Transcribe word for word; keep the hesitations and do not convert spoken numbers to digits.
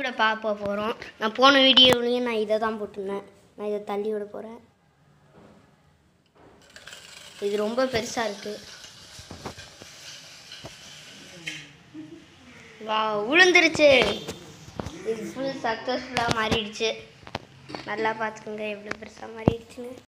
விட பார்க்க போகிறோம். நான் போன வீடியோவிலையும் நான் இதை தான் போட்டிருந்தேன். நான் இதை தள்ளி விட போகிறேன். இது ரொம்ப பெருசாக இருக்குது. வா உளுந்துருச்சு. இது ஃபுல் சக்ஸஸ்ஃபுல்லாக மாறிடுச்சு. நல்லா பார்த்துக்கோங்க எவ்வளோ பெருசாக மாறிடுச்சுன்னு.